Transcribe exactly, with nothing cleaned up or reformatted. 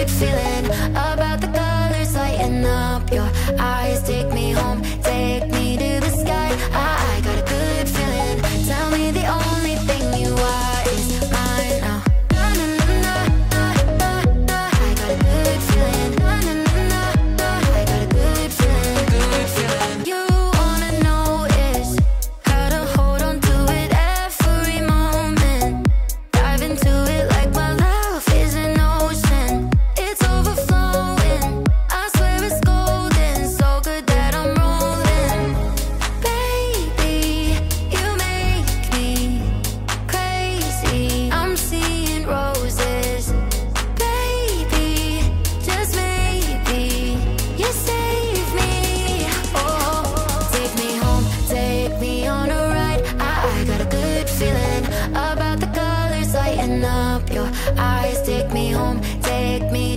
feeling about the colors lighting up your eyes. Take me home, take me to the sky. I got a good feeling. Tell me the only thing you are is mine now. I got a good feeling. I got a good feeling. Good feeling. You wanna know is how to hold on to it every moment. Dive into it like my love is an ocean. It's overflowing. I swear it's golden. So good that I'm rolling. Baby, you make me crazy. I'm seeing roses. Baby, just maybe you save me. Oh, take me home, take me on a ride. I, I got a good feeling about the colors lighting up your eyes. Take me home, take me